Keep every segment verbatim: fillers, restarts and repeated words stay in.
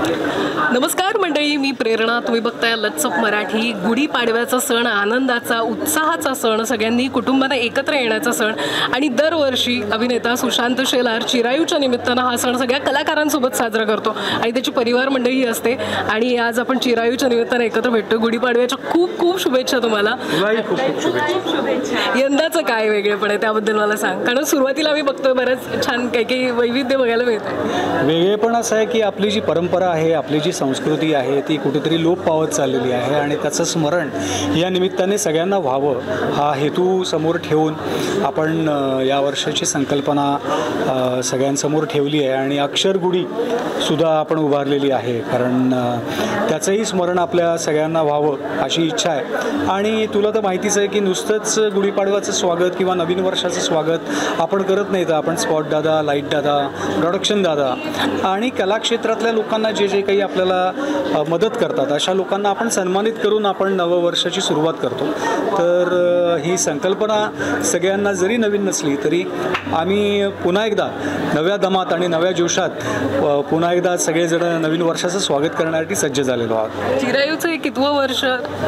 नमस्कार मंडळी, मी प्रेरणा. तुम्ही बघताय लट्सअप मराठी. गुढीपाडव्याचा सण, आनंदाचा, उत्साहाचा सण, सगळ्यांनी कुटुंबाने एकत्र येण्याचा सण. आणि दरवर्षी अभिनेता सुशांत शेलार चिरायूच्या निमित्तानं हा सण सगळ्या कलाकारांसोबत साजरा करतो आणि त्याची परिवार मंडळी असते. आणि आज आपण चिरायूच्या निमित्तानं एकत्र भेटतो. गुढीपाडव्याच्या खूप खूप शुभेच्छा तुम्हाला. खूप खूप शुभेच्छा. यंदाचं काय वेगळेपण आहे त्याबद्दल मला सांग, कारण सुरुवातीला आम्ही बघतोय बरंच छान काही काही वैविध्य बघायला मिळतं. वेगळेपण असं आहे की आपली जी परंपरा आहे, आपली जी संस्कृती आहे ती कुठेतरी लोप पावत चाललेली आहे आणि त्याचं स्मरण या निमित्ताने सगळ्यांना व्हावं हा हेतू समोर ठेवून आपण या वर्षाची संकल्पना सगळ्यांसमोर ठेवली आहे. आणि अक्षर गुढी सुद्धा आपण उभारलेली आहे, कारण त्याचंही स्मरण आपल्या सगळ्यांना व्हावं अशी इच्छा आहे. आणि तुला तर माहितीच आहे की नुसतंच गुढीपाडव्याचं स्वागत किंवा नवीन वर्षाचं स्वागत आपण करत नाही, तर आपण स्पॉट दादा, लाईट दादा, प्रोडक्शन दादा आणि कलाक्षेत्रातल्या लोकांना जे जे काही आपल्याला मदत करतात अशा लोकांना आपण सन्मानित करून आपण नववर्षाची सुरुवात करतो. तर ही संकल्पना सगळ्यांना जरी नवीन नसली तरी आम्ही पुन्हा एकदा नव्या दमात आणि नव्या जोशात पुन्हा एकदा सगळेजण नवीन वर्षाचं स्वागत करण्यासाठी सज्ज झालेलो आहोत. चिरायूचं हे कितवं वर्ष?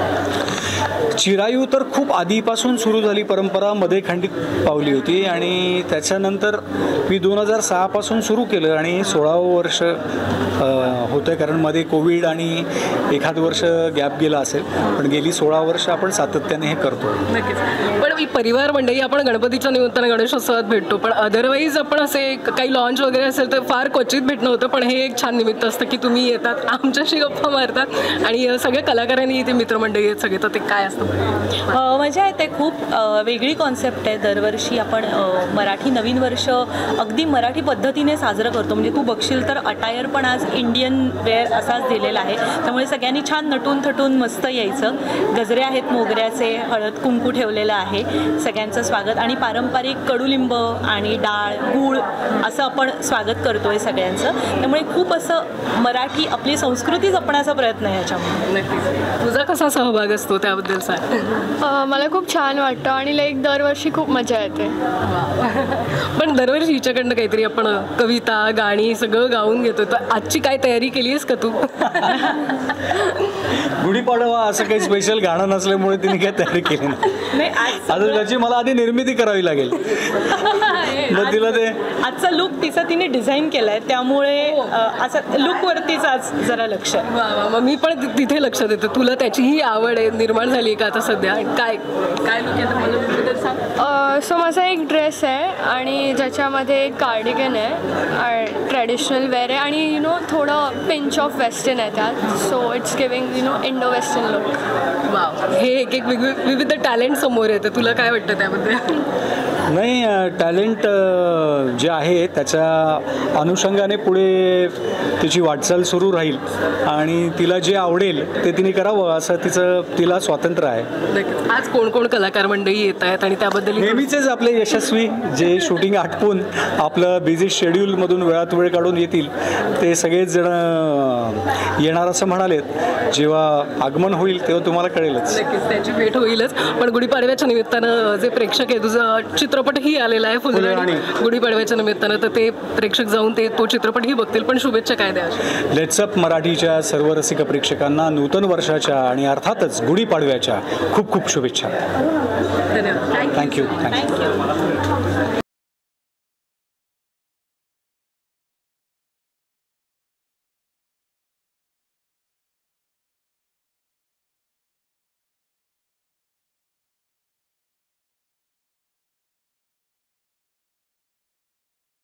चिरायू तर खूप आधीपासून सुरू झाली परंपरा, मध्ये खंडित पावली होती आणि त्याच्यानंतर मी दोन हजार सहापासून सुरू केलं आणि सोळावं वर्ष होतं आहे, कारण मध्ये कोविड आणि एखाद वर्ष गॅप गेला असेल, पण गेली सोळा वर्ष आपण सातत्याने हे करतो. नक्कीच. पण ही परिवार मंडळी आपण गणपतीच्या निमित्तानं गणेशोत्सवात भेटतो, पण अदरवाईज आपण असे काही लॉन्च वगैरे असेल तर फार क्वचित भेटणं होतं. पण हे एक छान निमित्त असतं की तुम्ही येतात, आमच्याशी गप्पा मारतात आणि सगळ्या कलाकारांनी इथे मित्रमंडळी आहेत सगळे. तर ते काय असतं? मजा येते. खूप वेगळी कॉन्सेप्ट आहे. दरवर्षी आपण मराठी नवीन वर्ष अगदी मराठी पद्धतीने साजरं करतो. म्हणजे तू बघशील तर अटायर पण आज इंडियन वेअर असाच दिलेला आहे, त्यामुळे सगळ्यांनी छान नटून थटून मस्त यायचं. गजरे आहेत मोगऱ्याचे, हळद कुंकू ठेवलेलं आहे, सगळ्यांचं स्वागत. आणि पारंपरिक कडुलिंब आणि डाळ गूळ असं आपण स्वागत करतोय सगळ्यांचं. त्यामुळे खूप असं मराठी आपली संस्कृती जपण्याचा प्रयत्न आहे याच्यामध्ये. नक्कीच. तुझा कसा सहभाग असतो त्याबद्दल सांग. मला खूप छान वाटतं आणि लाईक दरवर्षी खूप मजा येते. पण दरवर्षी हिच्याकडनं काहीतरी आपण कविता गाणी सगळं गाऊन घेतो, तर आजची काय तयारी केली आहेस का तू? गुढीपाडवा असं काही स्पेशल गाणं नसल्यामुळे तिने काही तयारी केली नाही. आता त्याची मला आधी निर्मिती करावी लागेल. मग तिला ते आजचा लुक तिचा तिने डिझाईन केलाय, त्यामुळे असं लुकवरतीच आज जरा लक्ष आहे. वा वा. मग मी पण तिथे लक्ष देते. तुला त्याचीही आवड आहे निर्माण झाली का आता सध्या? काय काय लुक आहे मला सांग. सो माझा एक ड्रेस आहे आणि ज्याच्यामध्ये एक कार्डिगन आहे, ट्रॅडिशनल वेअर आहे आणि यु नो थोडं पिंच ऑफ वेस्टर्न आहे त्यात. So it's giving you know Indo western look. वा. हे एक एक विविध टॅलेंट समोर येतं. तुला काय वाटतं त्याबद्दल? नाही, टॅलेंट जे आहे त्याच्या अनुषंगाने पुढे तिची वाटचाल सुरू राहील आणि तिला जे आवडेल ते तिने करावं असं तिचं तिला स्वातंत्र्य आहे. नक्कीच. आज कोण कोण कलाकार मंडळी येत आहेत आणि त्याबद्दल नेहमीचेच आपले यशस्वी जे शूटिंग आटपून आपलं बिझी शेड्यूलमधून वेळात वेळ काढून येतील ते सगळेच जण येणार असं म्हणालेत. जेव्हा आगमन होईल तेव्हा तुम्हाला कळेलच. नक्कीच त्याची भेट होईलच. पण गुढीपाडव्याच्या निमित्तानं जे प्रेक्षक आहे, तुझं चित्रपटही आलेला आहे फुलराणी गुढीपाडव्याच्या निमित्तानं, तर ते प्रेक्षक जाऊन ते तो चित्रपटही बघतील. पण शुभेच्छा काय द्या? लेट्सअप मराठीच्या सर्व रसिक प्रेक्षकांना नूतन वर्षाच्या आणि अर्थातच गुढीपाडव्याच्या खूप खूप शुभेच्छा. धन्यवाद. Thank you thank you.